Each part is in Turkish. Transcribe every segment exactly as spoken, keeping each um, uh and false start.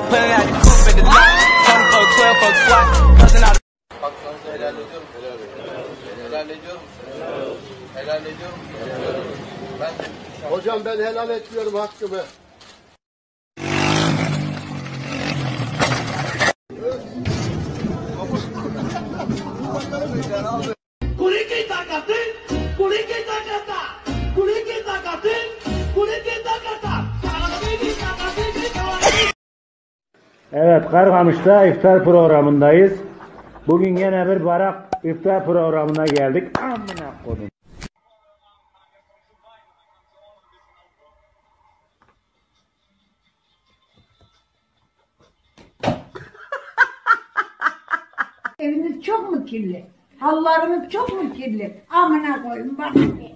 pulling out the coupe at the lot. twenty for twelve for squat. Buzzing out. Hakkınızı helal ediyor musun? Helal ediyor musun? Helal ediyor musun? Ben de hocam ben helal etmiyorum hakkımı. Kuliki takatı, kuliki takata, kuliki takatı, kuliki takata. Evet, Karkamış'ta iftar programındayız. Bugün yine bir barak iftar programına geldik. Amına koyayım. Eviniz çok mu kirli? Hallarınız çok mu kirli? Amına koyun bak.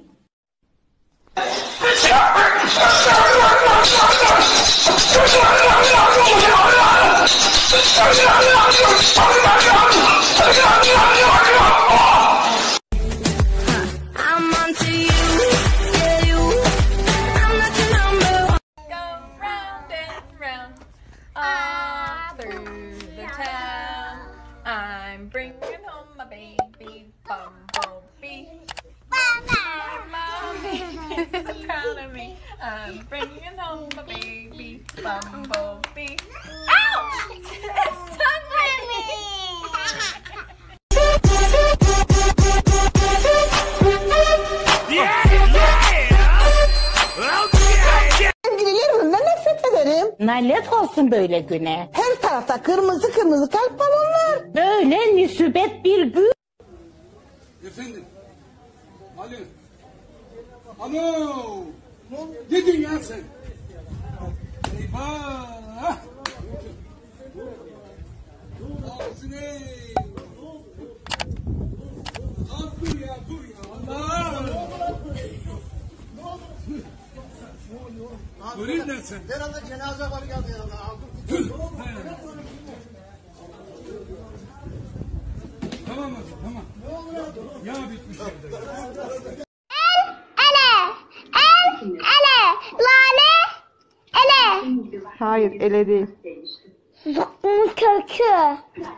I'm bringing home my baby, Bumblebee. Mommy is so proud of me. I'm bringing home my baby, Bumblebee. Ow! It stung me! Kendilerinden nefret ederim. Lanet olsun böyle güne. Her tarafta kırmızı kırmızı kalp balonlar. Böyle müsibet bir gün. Efendim. Alo. Alo. Ne diyorsun ya sen? Eyvah. Ağzını. Lan dur ya dur ya. Allah. Göreyim de sen. Herhalde cenaze var geldi herhalde. Tamam hadi tamam. Ya bitmiş. Ele, el, ele, lale, ele. Hayır, ele değil. Zıkkımın kökü.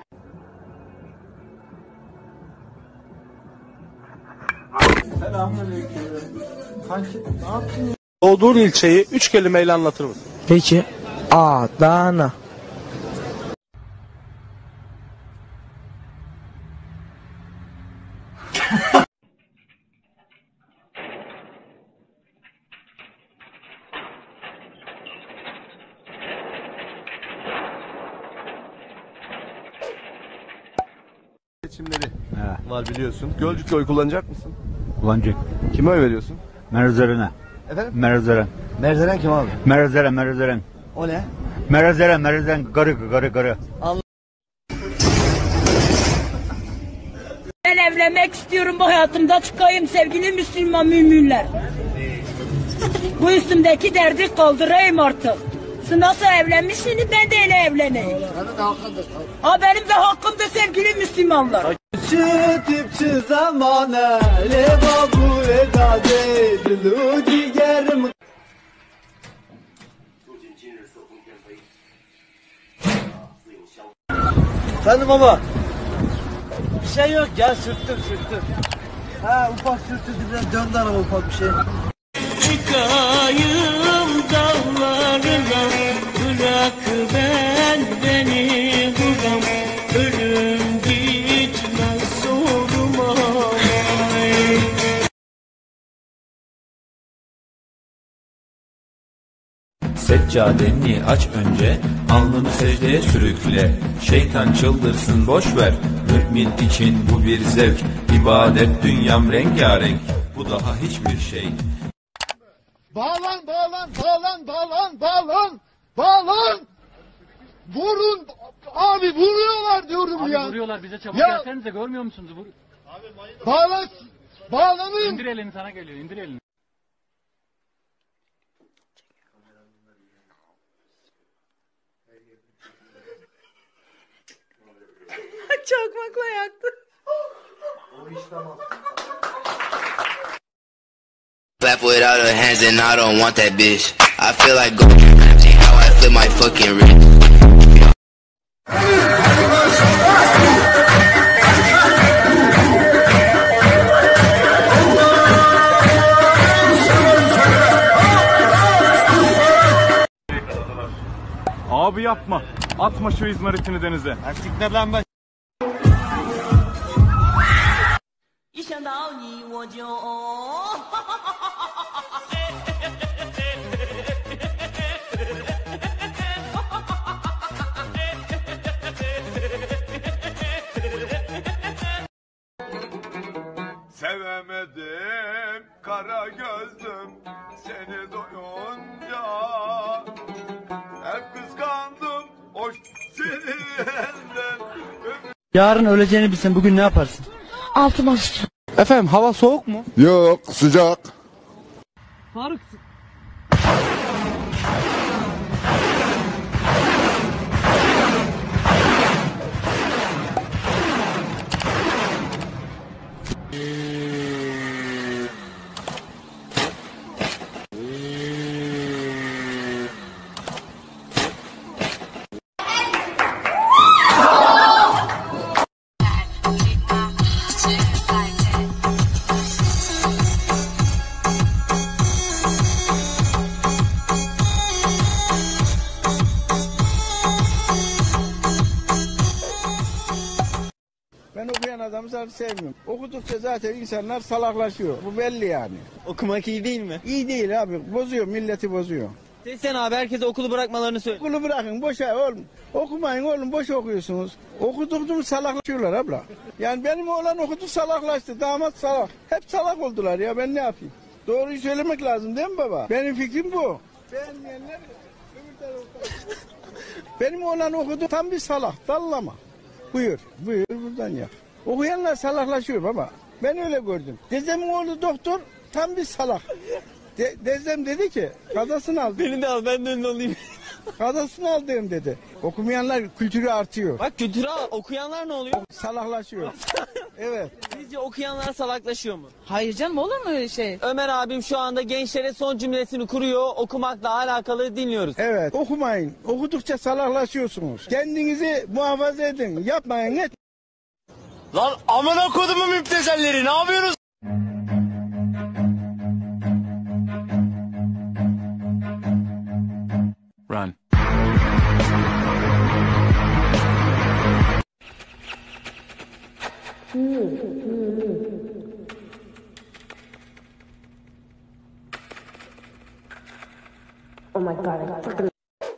Selamünaleyküm. Kanki ne yaptın? Doğduğun ilçeyi üç kelimeyle anlatır mısın? Peki. Adana. Seçimleri He. var biliyorsun. Gölcük'te oy kullanacak mısın? Kullanacak. Kime oy veriyorsun? Merzerene. Efendim? Merzeren. Merzeren kim abi? Merzeren, Merzeren. O ne? Merzeren, Merzeren. Garı, garı, garı. Allah. Ben evlenmek istiyorum, bu hayatımda çıkayım sevgili Müslüman müminler. Bu üstümdeki derdi kaldırayım artık. Siz nasıl evlenmişsiniz, ben de öyle evleneyim. Ha, benim de hakkımda sevgili Müslümanlar. Şu tipçi zamane le babu edade dilu ciğerim. Efendim baba. Bir şey yok ya, sürttüm sürttüm. Ha, ufak sürttürdü, biraz döndü araba, ufak bir şey. Çıkayım dağlarına, bırak ben beni buram. Ölüm gitmez sorma. Seccadeni aç önce, alnını secdeye sürükle. Şeytan çıldırsın boş ver, mümin için bu bir zevk. İbadet dünyam rengarenk, bu daha hiçbir şey. Bağlan, bağlan, bağlan, bağlan, bağlan, bağlan. Vurun, abi vuruyorlar diyorum abi ya. Abi vuruyorlar, bize çabuk ya. Gelsenize, görmüyor musunuz? Vur. Abi bağlan, bağlanın. İndir elini, sana geliyor, indir elini. Çakmakla yaktı. O iş tamam. Clap without her hands and I don't want that bitch. I feel like going crazy how I flip my fucking wrist. Abi yapma. Atma şu izmaritini denize. Siktir lan ben. 一想到你我就 Sevemedim kara gözlüm seni doyunca. Hep kıskandım o sinirlerinden. Yarın öleceğini bilsen bugün ne yaparsın? Altıma sıçacağım. Efendim hava soğuk mu? Yok sıcak. Faruk. Ben okuyan adamı zaten sevmiyorum. Okudukça zaten insanlar salaklaşıyor. Bu belli yani. Okumak iyi değil mi? İyi değil abi. Bozuyor, milleti bozuyor. Sen abi herkese okulu bırakmalarını söyle. Okulu bırakın, boşa oğlum. Okumayın oğlum, boş okuyorsunuz. Okudukça mı salaklaşıyorlar abla? Yani benim oğlan okudu salaklaştı, damat salak. Hep salak oldular ya, ben ne yapayım? Doğruyu söylemek lazım değil mi baba? Benim fikrim bu. Beğenmeyenler öbür tarafta. Benim oğlan okudu, tam bir salak, dallama. Buyur, buyur buradan yap. Okuyanlar salaklaşıyor baba. Ben öyle gördüm. Dezemin oğlu doktor, tam bir salak. De, Dezem dedi ki, kadasını al. Beni de al, ben de önüne olayım. Kadasını aldığım dedi. Okumayanlar kültürü artıyor. Bak kültürü al, okuyanlar ne oluyor? Salaklaşıyor. Evet. Sizce okuyanlar salaklaşıyor mu? Hayır canım, olur mu öyle şey? Ömer abim şu anda gençlere son cümlesini kuruyor. Okumakla alakalı dinliyoruz. Evet, okumayın. Okudukça salaklaşıyorsunuz. Kendinizi muhafaza edin. Yapmayın, et. Lan amına kodumu müptezelleri, ne yapıyorsunuz? Run. Oh my god, I fucking...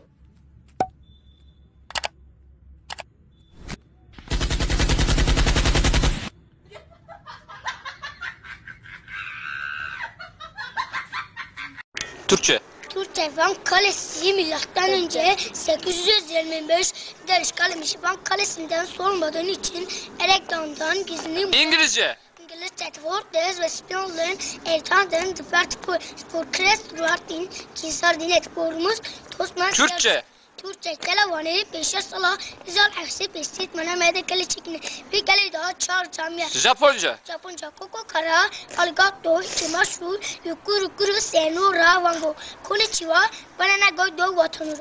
Türkçe. Türkçe Van Kalesi milattan önce sekiz yüz yirmi beş der işgalmiş. Van Kalesi'nden sormadığın için Erektan'dan gizli... İngilizce. İngilizce Tvordes ve Spionların Ertan'dan dıfert por krest ruartin kisar dinet porumuz Tosman... Türkçe. Türkçe telefonları beşe sala izal hafsi pestit mana medikali çekini bir kere daha çağır camiye. Japonca. Japonca koko kara algato chimashu yukuru yukuru senu ra wango konnichiwa banana go do watanura.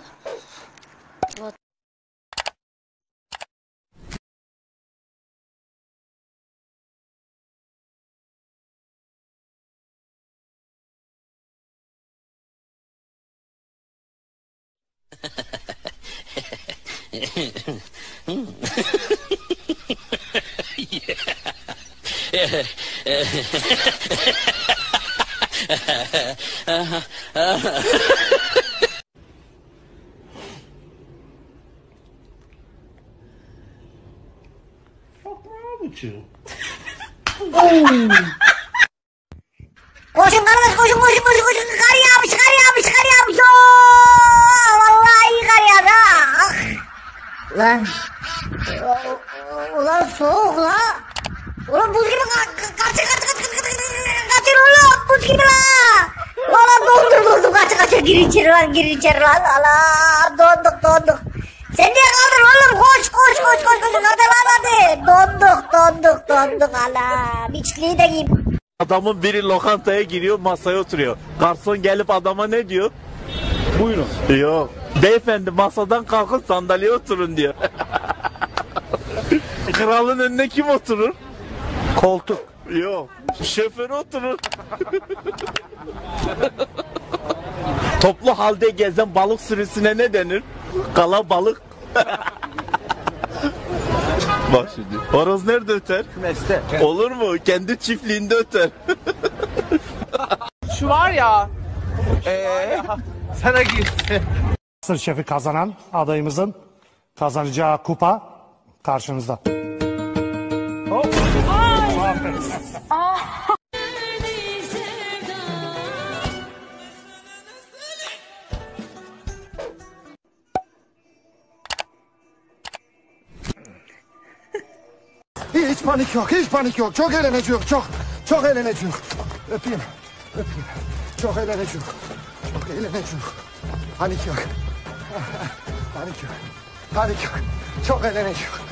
Koşun kardeş, koşun koşun koşun koşun. Kar yağmış, kar yağmış, kar yağmış. Oo, vallahi kar yağdı ha. Lan. Ulan soğuk la. Ulan buz gibi kaç kaç kaç kaç kaç kaçır oğlum, buz gibi la. Ulan dondur dondur kaç kaç gir içeri lan, gir içeri lan. Allah donduk donduk. Sen niye kaldın oğlum, koş koş koş koş koş hadi lan hadi. Donduk donduk donduk Allah. Biçliği de giy. Adamın biri lokantaya giriyor, masaya oturuyor. Garson gelip adama ne diyor? Buyurun. Yok. Beyefendi masadan kalkın sandalyeye oturun diyor. Kralın önüne kim oturur? Koltuk. Yok. Şoför oturur. Toplu halde gezen balık sürüsüne ne denir? Kalabalık. Bak şimdi. Horoz nerede öter? Kümeste. Olur mu? Kendi çiftliğinde öter. Şu var ya. Eee Sana girsin. Sır şefi kazanan adayımızın kazanacağı kupa karşınızda. Hop. Aferin. Hiç panik yok, hiç panik yok. Çok eğleneceğiz, çok, çok eğleneceğiz. Öpeyim, öpeyim. Çok eğleneceğiz, çok eğleneceğiz. Panik yok. Panik yok, panik yok. Çok eğleneceğiz.